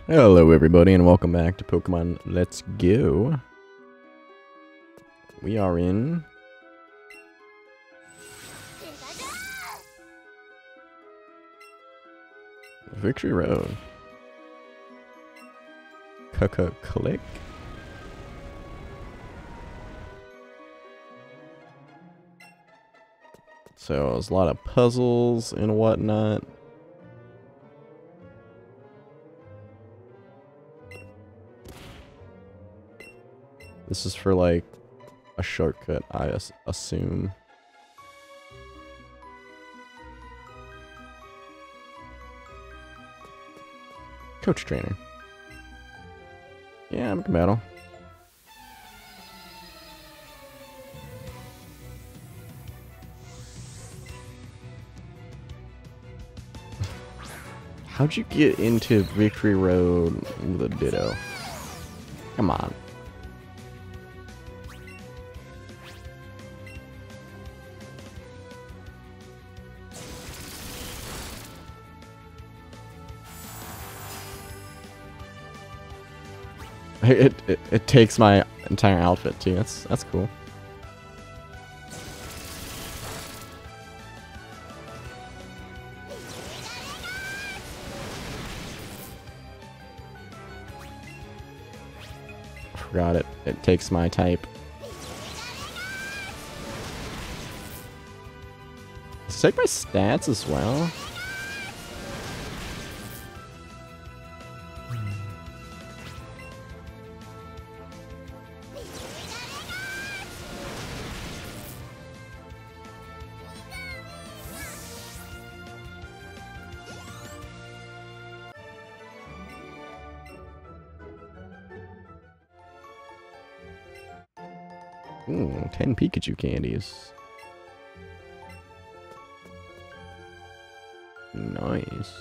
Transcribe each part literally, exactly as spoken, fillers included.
Hello everybody and welcome back to Pokemon Let's Go. We are in Victory Road. Click. So there's a lot of puzzles and whatnot. This is for like a shortcut, I as assume. Coach trainer. Yeah, I'm in battle. How'd you get into Victory Road with a Ditto? Come on. It, it it takes my entire outfit too. That's that's cool. Forgot it. It takes my type. Does it take my stats as well? Ooh, ten Pikachu candies. Nice.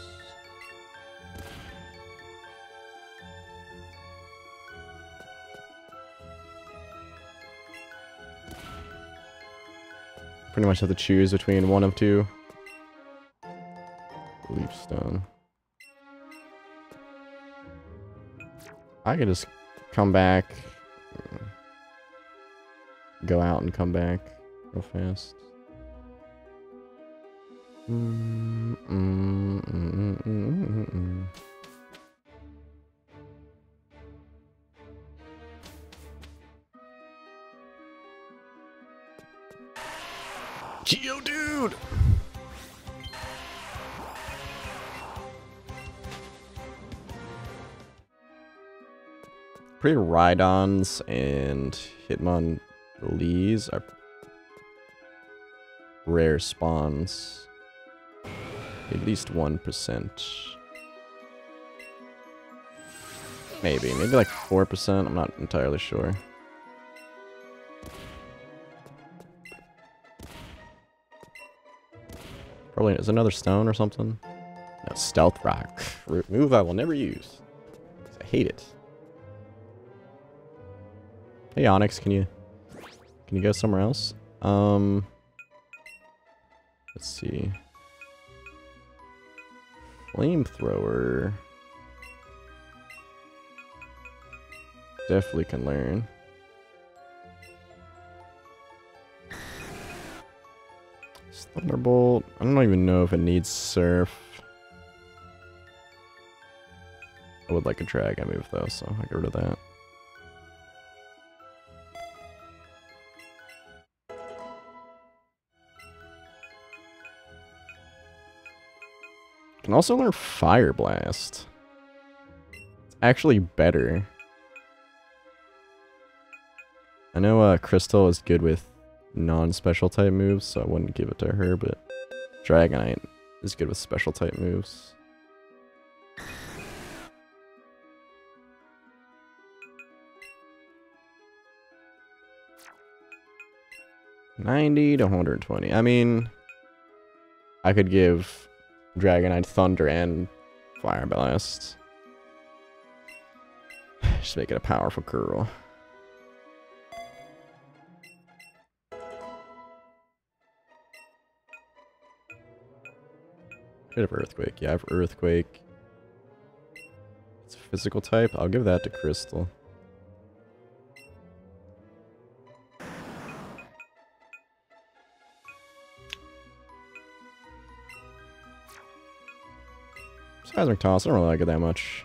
Pretty much have to choose between one of two. Leaf Stone. I could just come back. Go out and come back real fast. Mm, mm, mm, mm, mm, mm. Geodude! Pretty Rhydons and Hitmon Lees are rare spawns. At least one percent. Maybe. Maybe like four percent. I'm not entirely sure. Probably is another stone or something. No, Stealth Rock. Move I will never use. I hate it. Hey Onyx, can you can you go somewhere else? Um let's see. Flamethrower. Definitely can learn. Thunderbolt. I don't even know if it needs Surf. I would like a Dragon move though, so I'll get rid of that. Can also learn Fire Blast. It's actually better. I know uh, Crystal is good with non-special type moves, so I wouldn't give it to her, but Dragonite is good with special type moves. ninety to one hundred twenty. I mean, I could give Dragonite Thunder and Fire Blast. Just make it a powerful girl. Bit of Earthquake. Yeah, I have Earthquake. It's a physical type. I'll give that to Crystal. Seismic Toss, I don't really like it that much.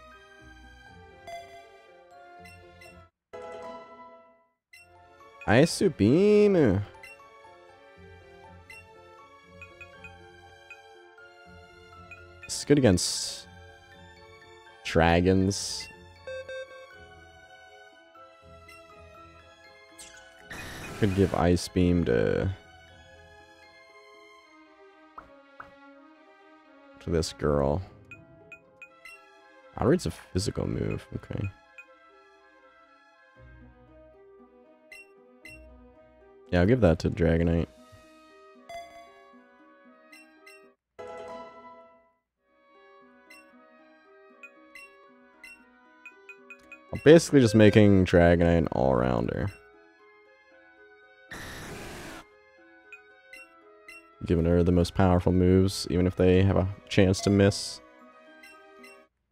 Ice Beam. It's good against dragons. Could give Ice Beam to to this girl. Outrage's a physical move. Okay. Yeah, I'll give that to Dragonite. I'm basically just making Dragonite an all-rounder. Giving her the most powerful moves, even if they have a chance to miss. I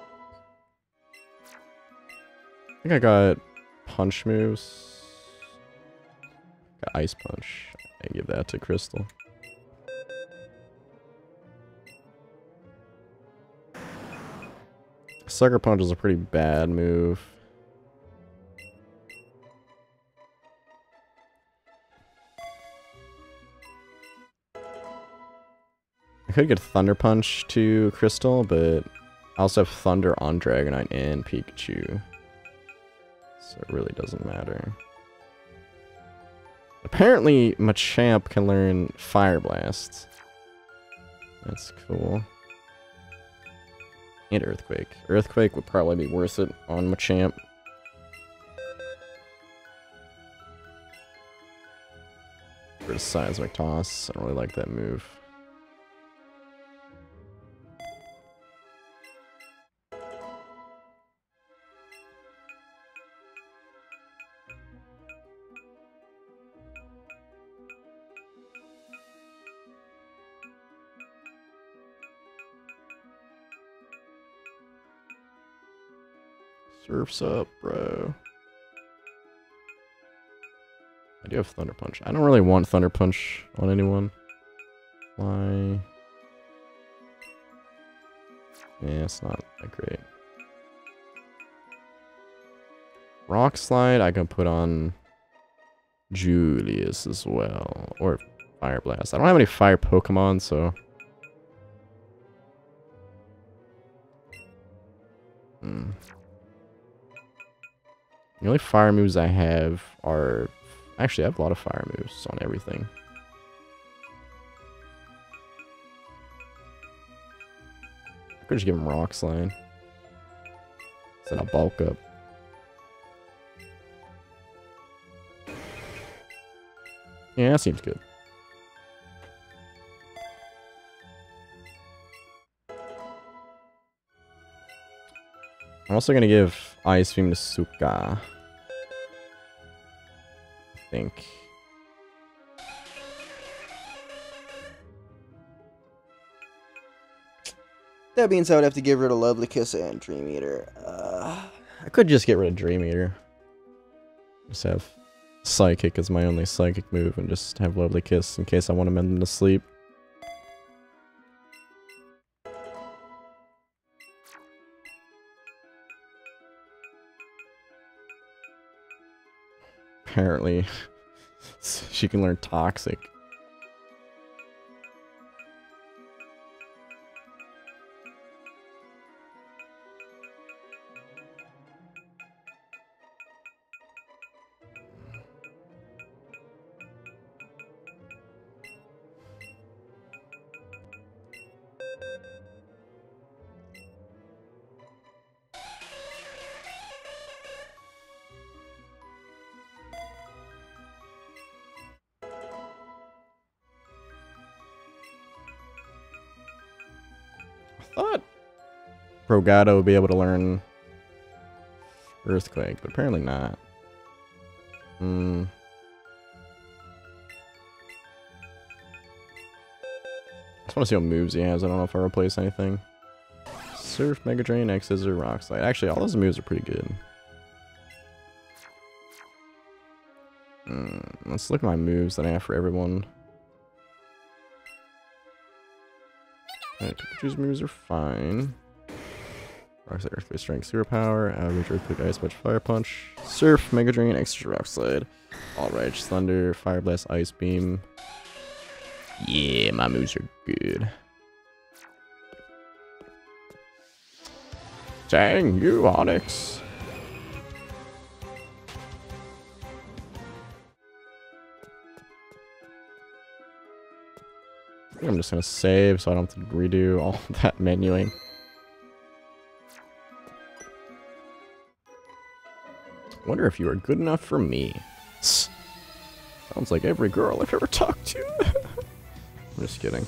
think I got punch moves. Got Ice Punch. I give that to Crystal. Sucker Punch is a pretty bad move. I could get Thunder Punch to Crystal, but I also have Thunder on Dragonite and Pikachu. So it really doesn't matter. Apparently, Machamp can learn Fire Blast. That's cool. And Earthquake. Earthquake would probably be worth it on Machamp. For the Seismic Toss. I don't really like that move. Surf's up, bro. I do have Thunder Punch. I don't really want Thunder Punch on anyone. Why? Yeah, it's not that great. Rock Slide I can put on Julius as well. Or Fire Blast. I don't have any fire Pokemon, so... Hmm. The only fire moves I have are... Actually, I have a lot of fire moves on everything. I could just give him Rock Slide. Then I'll bulk up. Yeah, that seems good. I'm also gonna give Ice Beam to Suka. I think. That means I would have to give her the Lovely Kiss and Dream Eater. Uh, I could just get rid of Dream Eater. Just have Psychic as my only Psychic move and just have Lovely Kiss in case I want to mend them to sleep. Apparently, she can learn Toxic. I thought Rogado would be able to learn Earthquake, but apparently not. Hmm. I just want to see what moves he has. I don't know if I replace anything. Surf, Mega Drain, X Scissor, Rock Slide. Actually, all those moves are pretty good. Mm, let's look at my moves that I have for everyone. Alright, Pikachu's moves are fine. Rock Slide, Earthquake, Strength, Super Power, Average, Earthquake, Ice Punch, Fire Punch, Surf, Mega Drain, Extra Rock Slide. Alright, Thunder, Fire Blast, Ice Beam. Yeah, my moves are good. Dang you, Onyx. I think I'm just gonna save so I don't have to redo all that menuing. Wonder if you are good enough for me. Sounds like every girl I've ever talked to. I'm just kidding.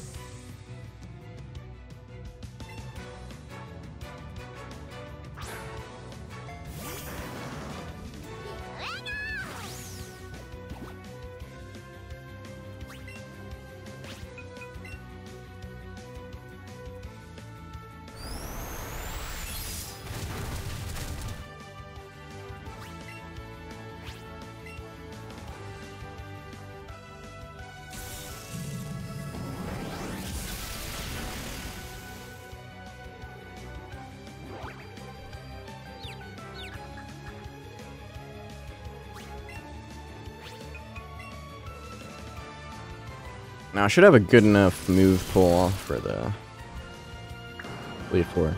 Now I should have a good enough move pull for the lead four.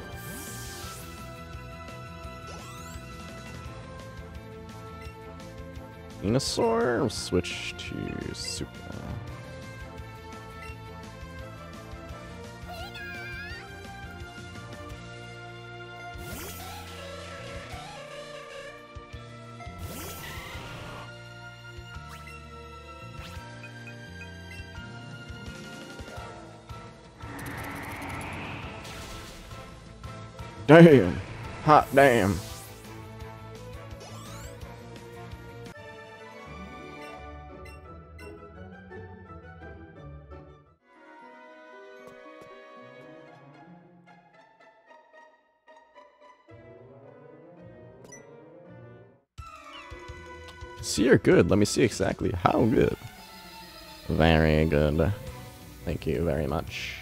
Venusaur, switch to Super. Damn! Hot damn! See, you're good. Let me see exactly how good. Very good. Thank you very much.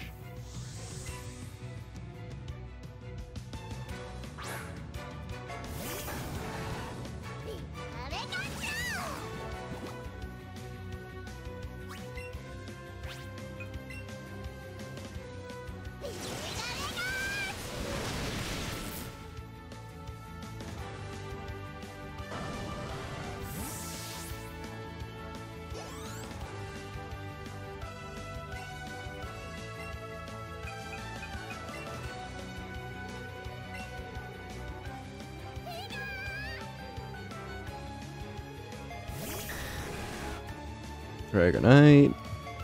Dragonite.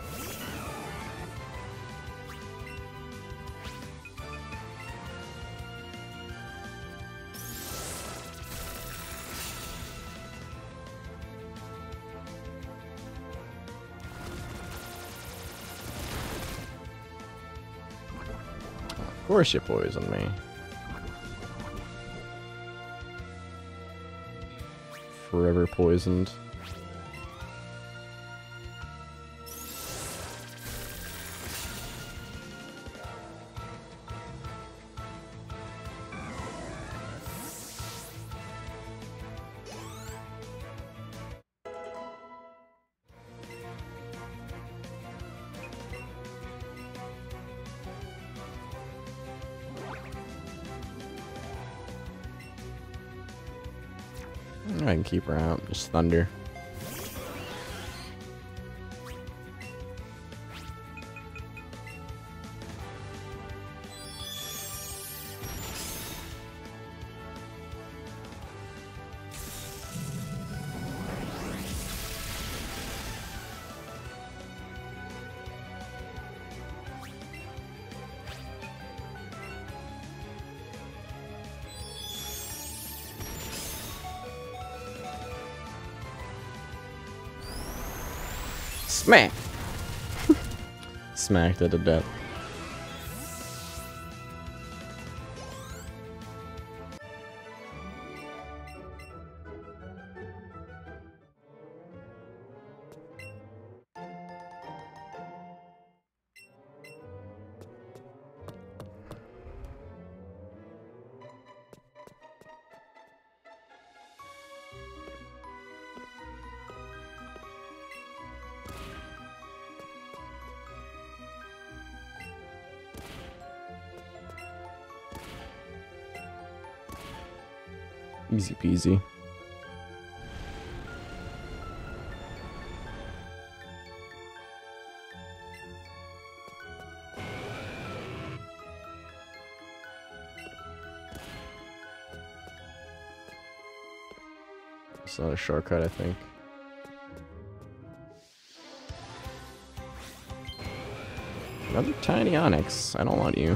Of course you poisoned me. Forever poisoned. I can keep her out. Just Thunder. Smack! Smacked it to death. Easy peasy. It's not a shortcut, I think. Another tiny Onyx. I don't want you.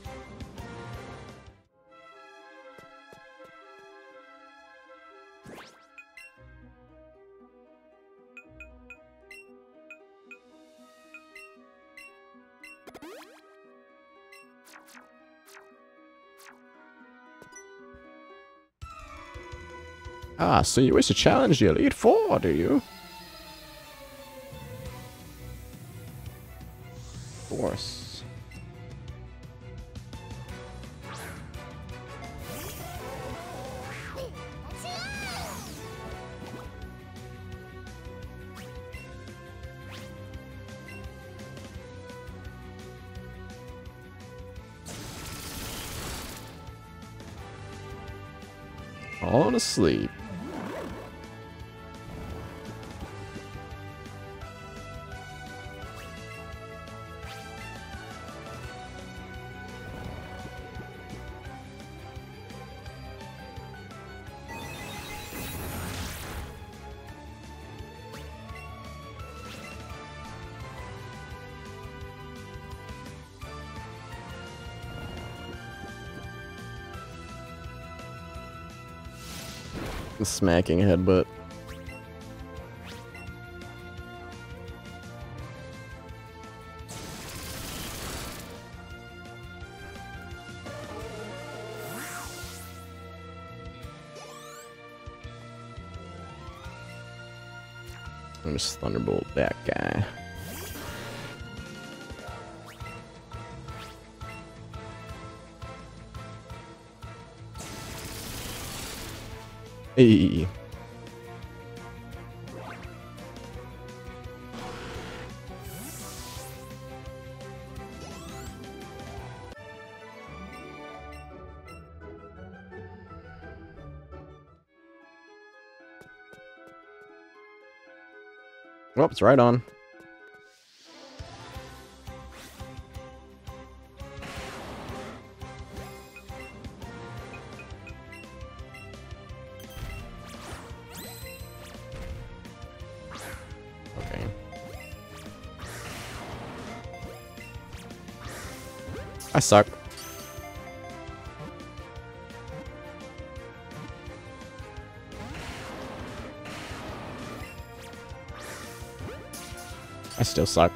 Ah, so you wish to challenge the Elite Four, do you? Of course. Falling asleep. Smacking headbutt. I'm just Thunderbolt that guy. Hey. Well, it's right on. Okay. I suck. I still suck.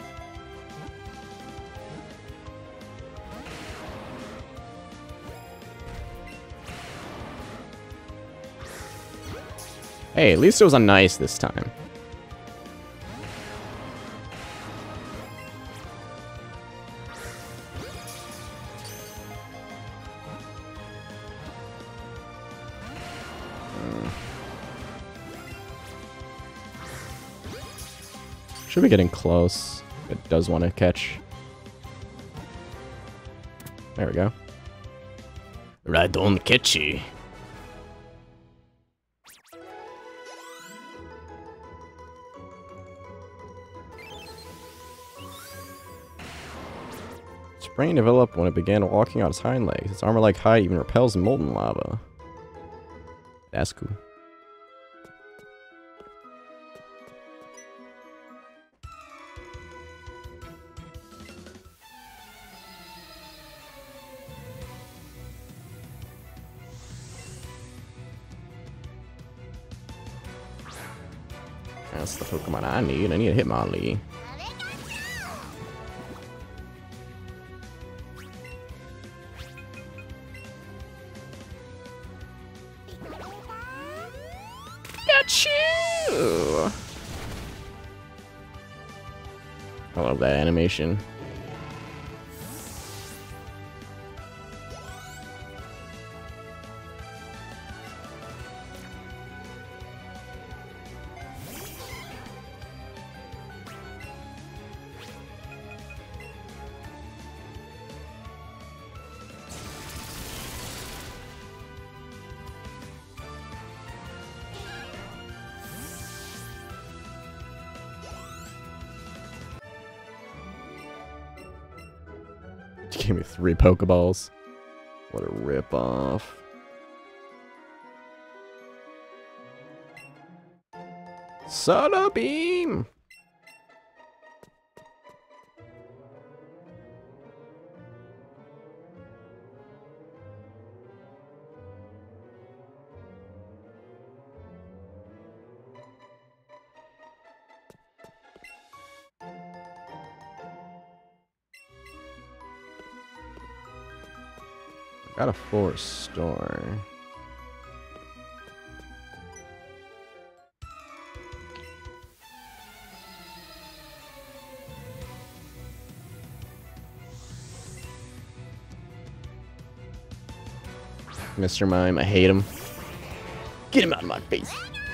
Hey, at least it was a nice this time. Should be getting close. It does want to catch. There we go. Right on, catchy. Its brain developed when it began walking on its hind legs. Its armor-like hide even repels molten lava. That's cool. That's the Pokemon I need. I need a Hitmonlee. Got you! I love that animation. gave me three Pokeballs. What a ripoff. Soda Beam! Got a forest store. Mister Mime, I hate him. Get him out of my face.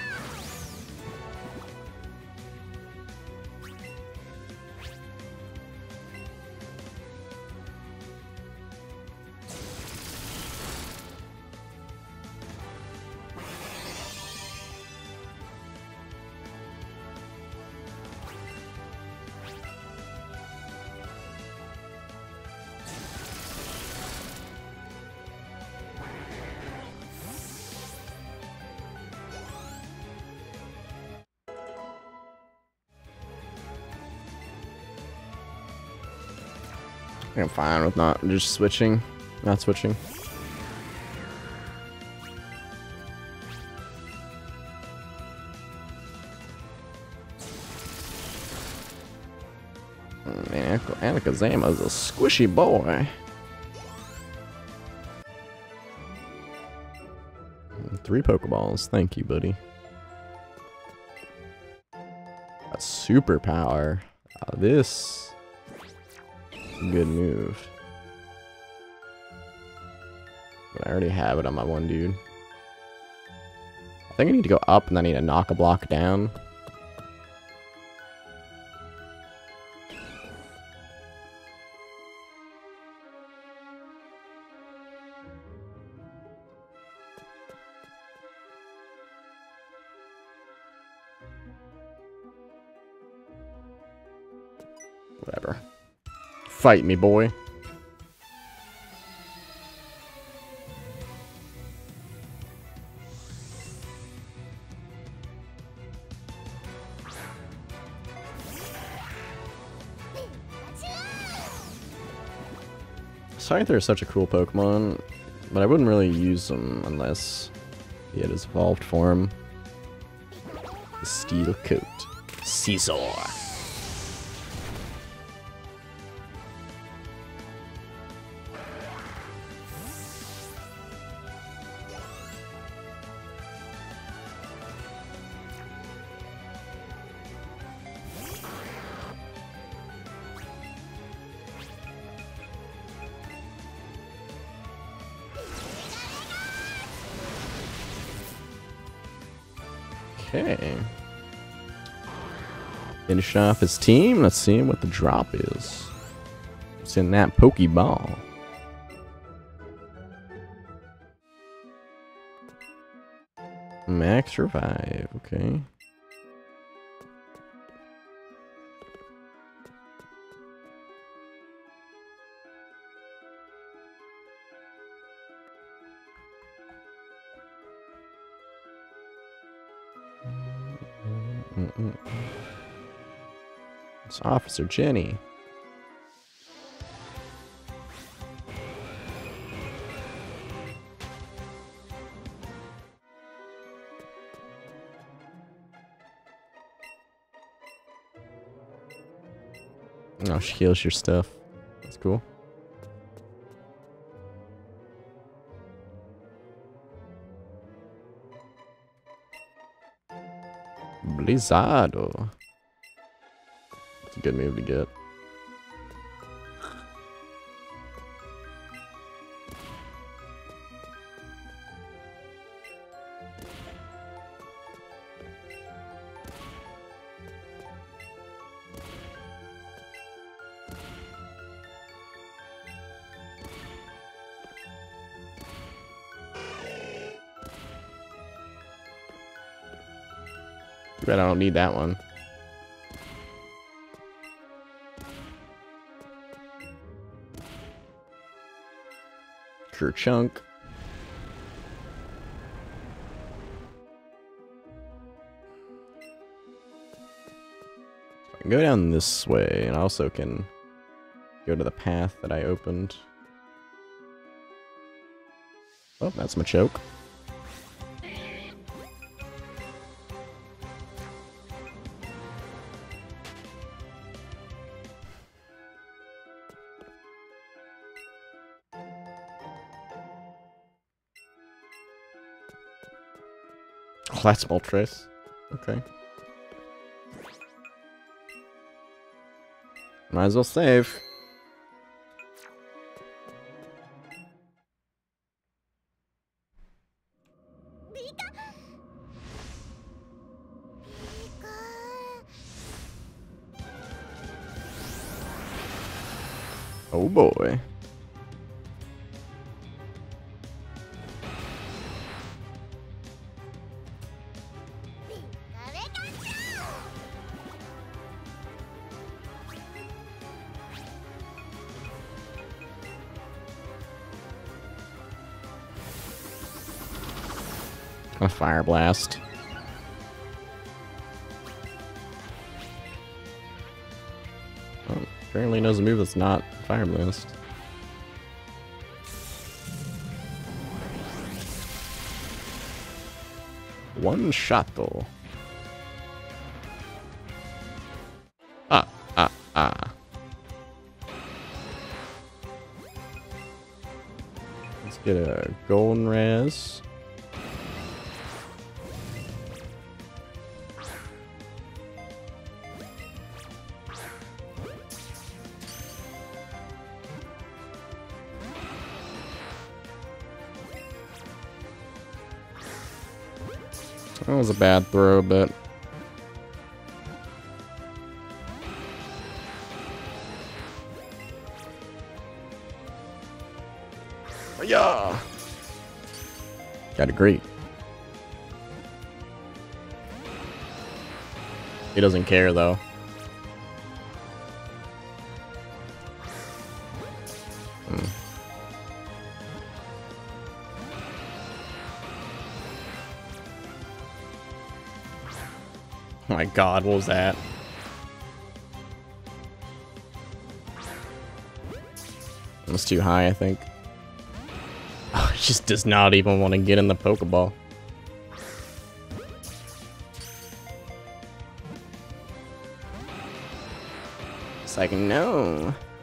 I'm fine with not just switching, not switching. Man, Alakazam is a squishy boy. Three Pokeballs, thank you, buddy. A superpower. Uh, this. Good move. But I already have it on my one dude. I think I need to go up and then I need to knock a block down. Whatever. Fight me, boy. Scyther is such a cool Pokemon, but I wouldn't really use him unless he had his evolved form. The Steel Coat. Scizor. Okay. Finish off his team. Let's see what the drop is. What's in that Pokeball? Max Revive. Okay. Mm-mm. It's Officer Jenny. Oh, she heals your stuff. That's cool. Blizzardo. It's a good move to get. Bet I don't need that one. Treasure chunk. I can go down this way, and I also can go to the path that I opened. Oh, that's Machoke. Oh, that's Moltres. Okay. Might as well save. Oh boy. A Fire Blast. Oh, apparently knows a move that's not Fire Blast. One shot though. Ah, ah, ah. Let's get a Golden Raz. That was a bad throw, but... Yeah! Got a great. He doesn't care, though. Hmm. Oh my god, what was that? It was too high, I think. Oh, it just does not even want to get in the Pokeball. It's like, no.